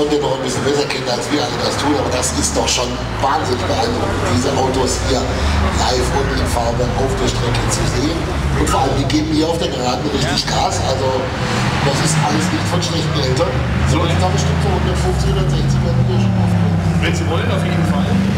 den noch ein bisschen besser kennen, als wir alle das tun, aber das ist doch schon wahnsinnig beeindruckend, diese Autos hier live und in Farbe auf der Strecke zu sehen. Und vor allem, die geben hier auf der Geraden richtig Gas, also das ist alles nicht von schlechten Eltern. So, da bestimmt so 150, 160 werden wir schon aufnehmen. Wenn Sie wollen, auf jeden Fall.